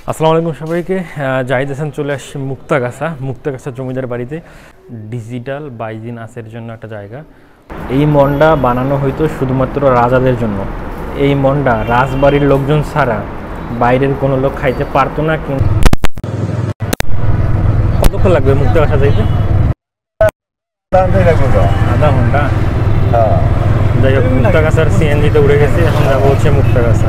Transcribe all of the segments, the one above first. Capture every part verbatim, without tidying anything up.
আসসালামু আলাইকুম সবাইকে। জাহিদ হাসান চলে আসছে মুক্তাগাছা মুক্তাগাছা জমিদার বাড়িতে। ডিজিটাল বাইজিন আসের জন্য একটা জায়গা। এই মন্ডা বানানো হয়তো শুধুমাত্র রাজাদের জন্য। এই মন্ডা রাজবাড়ির লোকজন ছাড়া বাইরের কোনো লোক খাইতে পারতো না। কিন্তু কতক্ষণ লাগবে মুক্তাগাছা যাইতে? আধা ঘন্টা। যাই হোক, মুক্তাগাছার সিএনজিতে উড়ে গেছি, এখন যাবো হচ্ছে মুক্তাগাছা।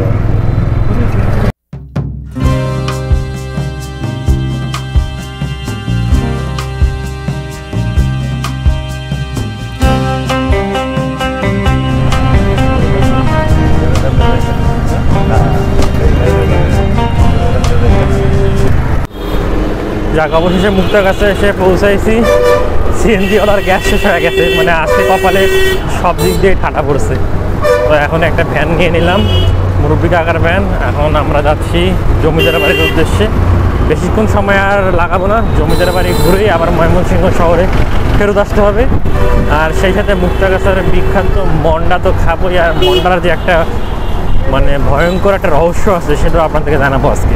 যাক, অবশেষে মুক্তাগাছা এসে পৌঁছাইছি। সিএনজি ওলার গ্যাস শেষ হয়ে গেছে, মানে আজকে কপালে সব দিক দিয়ে ঠাটা পড়ছে। তো এখন একটা ভ্যান নিয়ে নিলাম, মুরব্বী কাকার ভ্যান। এখন আমরা যাচ্ছি জমিদার বাড়ির উদ্দেশ্যে। বেশিক্ষণ সময় আর লাগাবো না, জমিদার বাড়ি ঘুরেই আবার ময়মনসিংহ শহরে ফেরত আসতে হবে। আর সেই সাথে মুক্তাগাছার বিখ্যাত মন্ডা তো খাবোই, আর মন্ডার যে একটা মানে ভয়ঙ্কর একটা রহস্য আছে সেটাও আপনাদেরকে জানাবো আজকে।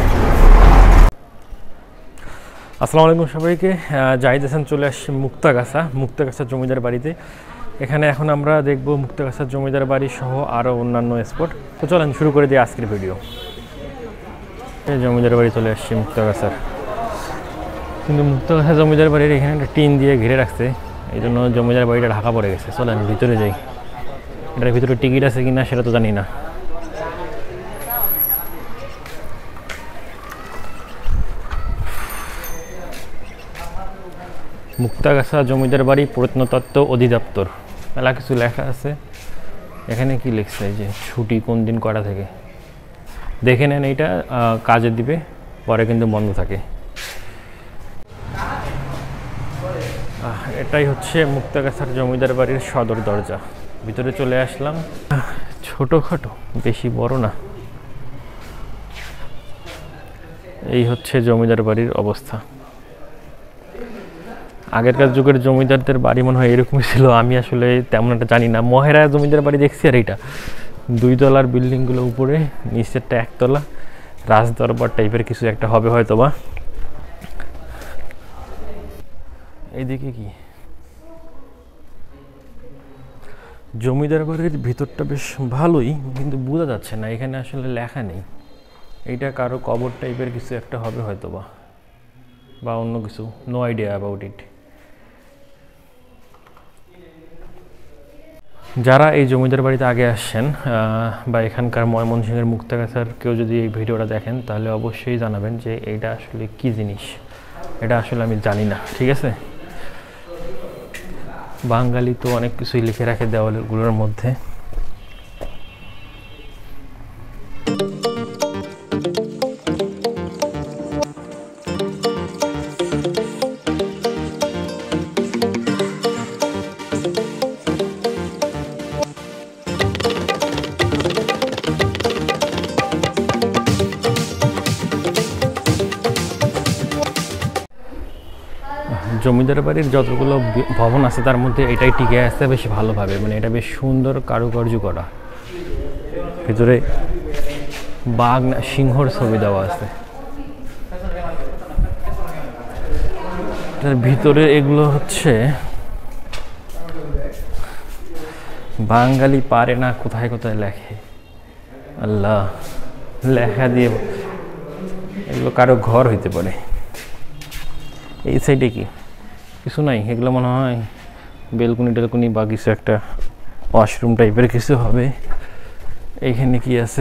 আসসালামু আলাইকুম সবাইকে। জাহিদ হাসান চলে আসছে মুক্তাগাছা মুক্তাগাছা জমিদার বাড়িতে। এখানে এখন আমরা দেখব মুক্তাগাছা জমিদার বাড়ি সহ আরও অন্যান্য স্পট। তো চলেন শুরু করে দিই আজকের ভিডিও। জমিদার বাড়ি চলে আসছি মুক্তাগাছার, কিন্তু মুক্তাগাছা জমিদার বাড়ির এখানে একটা টিন দিয়ে ঘিরে রাখছে, এই জন্য জমিদার বাড়িটা ঢাকা পড়ে গেছে। চলেন ভিতরে যাই। এটার ভিতরে টিকিট আছে কিনা সেটা তো জানি না। মুক্তাগাছা জমিদার বাড়ি প্রত্নতত্ত্ব অধিদপ্তর, মেলা কিছু লেখা আছে। এখানে কি লিখছে যে ছুটি কোন দিন কটা থেকে, দেখে নেন। এইটা কাজে দিবে, পরে কিন্তু বন্ধ থাকে। এটাই হচ্ছে মুক্তাগাছার জমিদার বাড়ির সদর দরজা। ভিতরে চলে আসলাম। ছোটোখাটো, বেশি বড় না। এই হচ্ছে জমিদার বাড়ির অবস্থা। আগেরকার যুগের জমিদারদের বাড়ি মনে হয় এরকমই ছিল, আমি আসলে তেমন একটা জানি না। মহেরা জমিদার বাড়ি দেখছি, আর এইটা দুই তলার বিল্ডিংগুলো উপরে, নিচেরটা একতলা, রাজদরবার টাইপের কিছু একটা হবে হয়তো বা। এইদিকে কি জমিদার বাড়ির ভিতরটা বেশ ভালোই, কিন্তু বোঝা যাচ্ছে না, এখানে আসলে লেখা নেই। এইটা কারো কবর টাইপের কিছু একটা হবে হয়তো বা, বা অন্য কিছু। No idea about it. যারা এই জমিদার বাড়িতে আগে আসছেন বা এখানকার ময়মনসিংহের মুক্তাগাছার কেউ যদি এই ভিডিওটা দেখেন, তাহলে অবশ্যই জানাবেন যে এইটা আসলে কি জিনিস। এটা আসলে আমি জানি না, ঠিক আছে? বাঙালি তো অনেক কিছুই লিখে রাখে দেওয়ালগুলোর মধ্যে। জমিদার বাড়ির যতগুলো ভবন আছে তার মধ্যে এটাই টিকে আসছে বেশ ভালোভাবে, মানে এটা বেশ সুন্দর কারুকার্য করা। ভিতরে বাঘ না সিংহর ছবি দেওয়া আছে। তার ভিতরে এগুলো হচ্ছে বাঙালি পারে না কোথায় কোথায় লেখে, আল্লাহ, লেখা দিয়ে। এগুলো কারো ঘর হইতে পারে। এই সাইডে কি কিছু নাই? এগুলো মনে হয় বেলকুনি টেলকুনি বা কিছু একটা ওয়াশরুম টাইপের কিছু হবে। এইখানে কি আছে?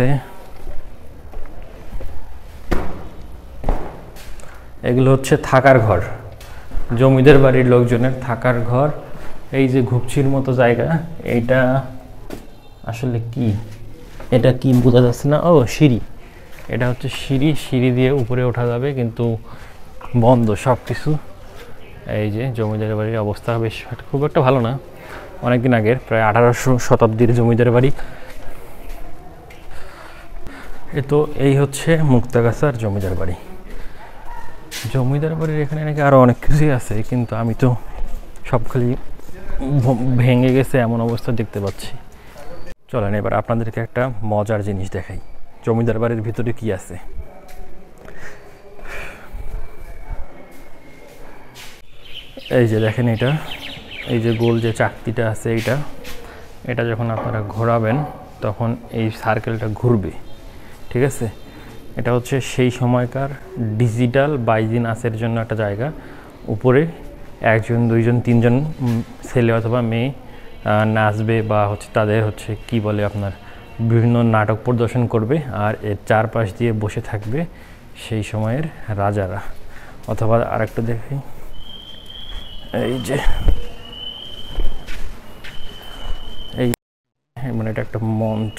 এগুলো হচ্ছে থাকার ঘর, জমিদার বাড়ির লোকজনের থাকার ঘর। এই যে ঘুপচির মতো জায়গা, এইটা আসলে কি? এটা কি বোঝা যাচ্ছে না। ও সিঁড়ি, এটা হচ্ছে সিঁড়ি। সিঁড়ি দিয়ে উপরে ওঠা যাবে, কিন্তু বন্ধ সব কিছু। এই যে জমিদার বাড়ির অবস্থা বেশ খুব একটা ভালো না, অনেকদিন আগের, প্রায় আঠারোশো শতাব্দীর জমিদার বাড়ি। এ তো এই হচ্ছে মুক্তাগাছার জমিদার বাড়ি। জমিদার বাড়ির এখানে নাকি আরও অনেক কিছুই আছে, কিন্তু আমি তো সব খালি ভেঙে গেছে এমন অবস্থা দেখতে পাচ্ছি। চলেন এবার আপনাদেরকে একটা মজার জিনিস দেখাই, জমিদার বাড়ির ভিতরে কি আছে। এই যে দেখেন এটা, এই যে গোল যে চাকতিটা আছে এইটা, এটা যখন আপনারা ঘোরাবেন তখন এই সার্কেলটা ঘুরবে, ঠিক আছে। এটা হচ্ছে সেই সময়কার ডিজিটাল বাইজিনাসের জন্য একটা জায়গা। উপরে একজন দুইজন তিনজন ছেলে অথবা মেয়ে নাচবে বা হচ্ছে তাদের হচ্ছে কি বলে আপনার বিভিন্ন নাটক প্রদর্শন করবে, আর এর চারপাশ দিয়ে বসে থাকবে সেই সময়ের রাজারা। অথবা আরেকটা দেখি, এই যে এই মানে এটা একটা মঞ্চ,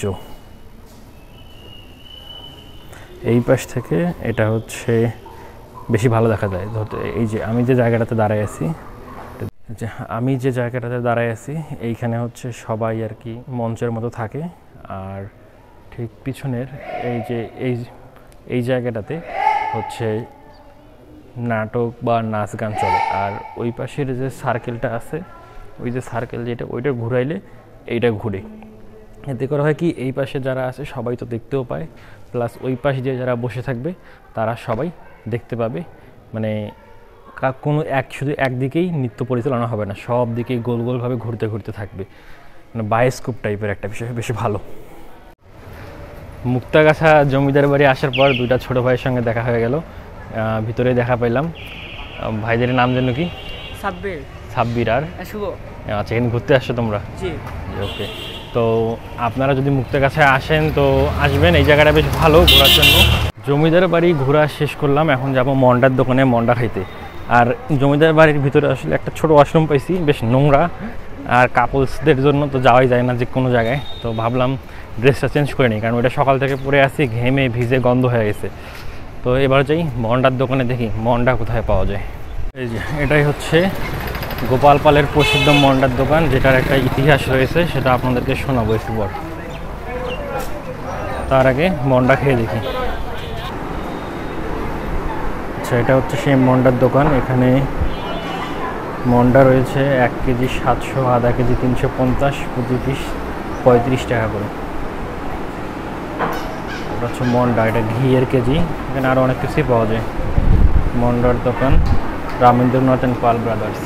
এই পাশ থেকে এটা হচ্ছে বেশি ভালো দেখা যায়। ধরতে এই যে আমি যে জায়গাটাতে দাঁড়ায় আছি যে আমি যে জায়গাটাতে দাঁড়ায় আছি এইখানে হচ্ছে সবাই আর কি মঞ্চের মতো থাকে, আর ঠিক পিছনের এই যে এই এই জায়গাটাতে হচ্ছে নাটক বা নাচ গান চলে। আর ওই পাশের যে সার্কেলটা আছে, ওই যে সার্কেল যেটা ওইটা ঘুরাইলে এইটা ঘুরে। এতে করা হয় কি, এই পাশে যারা আছে সবাই তো দেখতেও পায়, প্লাস ওই পাশে যে যারা বসে থাকবে তারা সবাই দেখতে পাবে। মানে কোনো এক শুধু একদিকেই নৃত্য পরিচালনা হবে না, সব দিকেই গোল গোলভাবে ঘুরতে ঘুরতে থাকবে, মানে বায়োস্কোপ টাইপের একটা বিষয়, বেশি ভালো। মুক্তাগাছা জমিদার বাড়ি আসার পর দুইটা ছোটো ভাইয়ের সঙ্গে দেখা হয়ে গেল, ভিতরে দেখা পাইলাম। ভাইদের নাম যেন কি? সাব্বির। সাব্বির আর শুভ। আচ্ছা, এখানে ঘুরতে আসছো তোমরা? জি। ওকে, তো আপনারা যদি মুক্তাগাছায় আসেন তো আসবেন, এই জায়গাটা বেশ ভালো ঘোরার জন্য। জমিদার বাড়ি ঘোরা শেষ করলাম, এখন যাব মন্ডার দোকানে মন্ডা খাইতে। আর জমিদার বাড়ির ভিতরে আসলে একটা ছোট ওয়াশরুম পাইছি, বেশ নোংরা, আর কাপলসদের জন্য তো যাওয়াই যায় না যে কোনো জায়গায়। তো ভাবলাম ড্রেসটা চেঞ্জ করে নিই, কারণ ওইটা সকাল থেকে পরে আসি, ঘেমে ভিজে গন্ধ হয়ে গেছে। তো এবার যাই মন্ডার দোকানে, দেখি মন্ডা কোথায় পাওয়া যায়। এই যে এটাই হচ্ছে গোপাল পালের প্রসিদ্ধ মন্ডার দোকান, যেটার একটা ইতিহাস রয়েছে, সেটা আপনাদেরকে শোনাবো একটু পর। তার আগে মন্ডা খেয়ে দেখি। আচ্ছা, এটা হচ্ছে সেই মন্ডার দোকান। এখানে মন্ডা রয়েছে এক কেজি সাতশো, আধা কেজি তিনশো পঞ্চাশ, প্রতি পিস পঁয়ত্রিশ টাকা করে। এটা হচ্ছে মন্ডা, এটা ঘিয়ের কেজি। এখানে আরও অনেক কিছুই পাওয়া যায়। মন্ডার দোকান, রামেন্দ্রনাথ অ্যান্ড পাল ব্রাদার্স।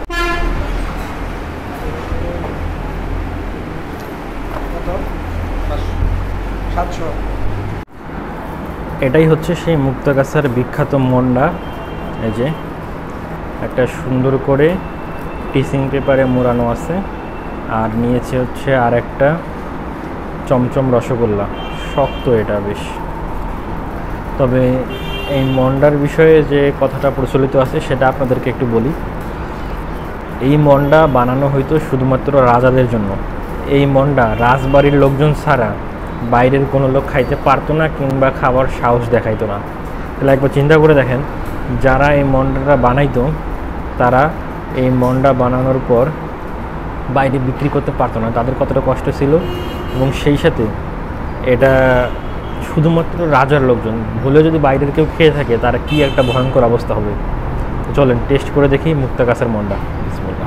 এটাই হচ্ছে সেই মুক্তাগাছার বিখ্যাত মন্ডা। এই যে একটা সুন্দর করে টিসিং পেপারে মোড়ানো আছে, আর নিয়েছে হচ্ছে আর একটা চমচম রসগোল্লা, শক্ত এটা বেশ। তবে এই মন্ডার বিষয়ে যে কথাটা প্রচলিত আছে সেটা আপনাদেরকে একটু বলি। এই মন্ডা বানানো হয়তো শুধুমাত্র রাজাদের জন্য। এই মন্ডা রাজবাড়ির লোকজন ছাড়া বাইরের কোনো লোক খাইতে পারতো না, কিংবা খাবার সাহস দেখাইতো না। তাহলে একবার চিন্তা করে দেখেন, যারা এই মন্ডাটা বানাইতো তারা এই মন্ডা বানানোর পর বাইরে বিক্রি করতে পারতো না, তাদের কতটা কষ্ট ছিল। এবং সেই সাথে এটা শুধুমাত্র রাজার লোকজন, ভুলেও যদি বাইরের কেউ খেয়ে থাকে তারা কি একটা ভয়ঙ্কর অবস্থা হবে। চলেন টেস্ট করে দেখি মুক্তাগাছার মন্ডা। বিসমিল্লাহ।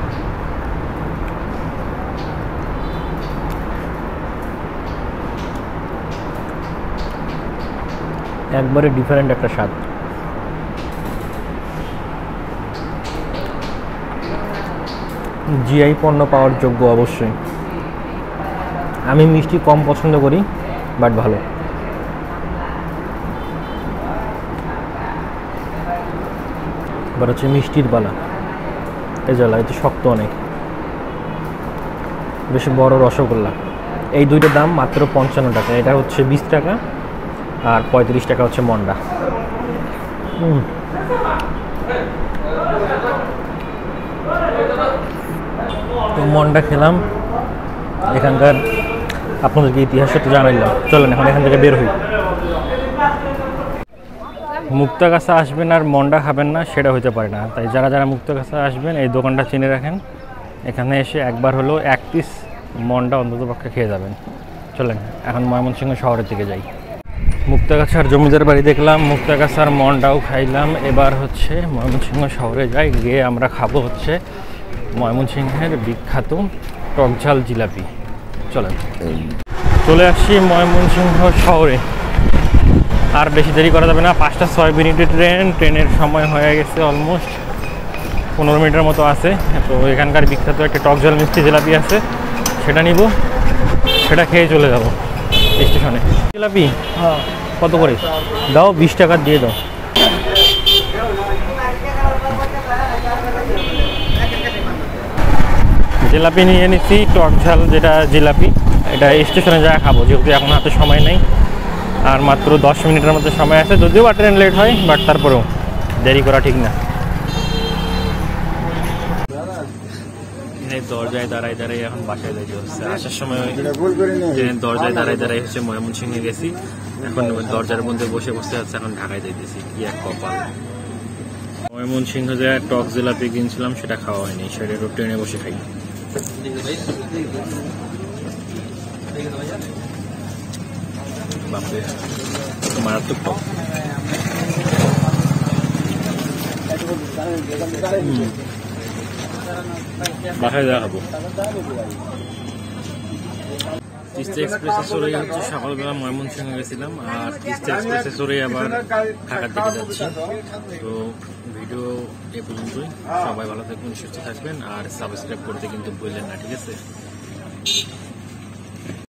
একবারে ডিফারেন্ট একটা স্বাদ। জিআই পণ্য পাওয়ার যোগ্য অবশ্যই। আমি মিষ্টি কম পছন্দ করি, বাট ভালো। এবার হচ্ছে মিষ্টির বালা, এই জ্বালা, এতে শক্ত অনেক, বেশ বড় রসগোল্লা। এই দুইটার দাম মাত্র পঞ্চান্ন টাকা। এটা হচ্ছে বিশ টাকা, আর পঁয়ত্রিশ টাকা হচ্ছে মন্ডা। তো মন্ডা খেলাম, এখানকার আপনাদেরকে ইতিহাসটা তো জানাইলাম। চলেন এখন এখান থেকে বের হই। মুক্তাগাছা আসবেন আর মন্ডা খাবেন না সেটা হতে পারে না। তাই যারা যারা মুক্তাগাছা আসবেন এই দোকানটা চিনে রাখেন, এখানে এসে একবার হলো এক পিস মন্ডা অন্ততপক্ষে খেয়ে যাবেন। চলেন এখন ময়মনসিংহ শহরের দিকে যাই। মুক্তাগাছার জমিদার বাড়ি দেখলাম, মুক্তাগাছার মন্ডাও খাইলাম। এবার হচ্ছে ময়মনসিংহ শহরে যাই, গিয়ে আমরা খাবো হচ্ছে ময়মনসিংহের বিখ্যাত টকঝাল জিলাপি। চলেন চলে আসছি ময়মনসিংহ শহরে। আর বেশি দেরি করা যাবে না, পাঁচটা ছয় মিনিটের ট্রেন, ট্রেনের সময় হয়ে গেছে অলমোস্ট। পনেরো মিনিটের মতো আছে। তো এখানকার বিখ্যাত একটা টক ঝাল মিষ্টি জিলাপি আছে, সেটা নিব, সেটা খেয়ে চলে যাব স্টেশনে। জিলাপি হ্যাঁ কত করে দাও? বিশ টাকা দিয়ে দাও। জিলাপি নিয়ে নিচ্ছি, টক ঝাল যেটা জিলাপি, এটা স্টেশনে যা খাবো, যেহেতু এখন হাতে সময় নেই আর মাত্র দশ মিনিটের মধ্যে সময় আছে, যদিও বা ট্রেন লেট হয়, বাট তারপরেও দেরি করা ঠিক না। দরজায় দাঁড়াই দাঁড়াই এখন বাসায় যাইতে হচ্ছে। আসার সময় ট্রেনের দরজায় দাঁড়াই দাঁড়াই হচ্ছে ময়মনসিংহে গেছি, এখন দরজার মধ্যে বসে বসে যাচ্ছে, এখন ঢাকায় যাইতেছি। কি এক কপাল। ময়মনসিংহ যে টক জিলাপি কিনছিলাম সেটা খাওয়া হয়নি, সেটা ট্রেনে বসে খাই। বাপরে মারাত্মক টক। বাসায় যা খাবো। তিস্তা এক্সপ্রেসে চড়ে হচ্ছে সকালবেলা ময়মনসিংহ গেছিলাম, আর তিস্তা এক্সপ্রেসে চড়ে আবার ঢাকার দিকে যাচ্ছি। তো ভিডিও এ পর্যন্তই। সবাই ভালো থাকবেন, সুস্থ থাকবেন, আর সাবস্ক্রাইব করতে কিন্তু ভুললেন না, ঠিক আছে?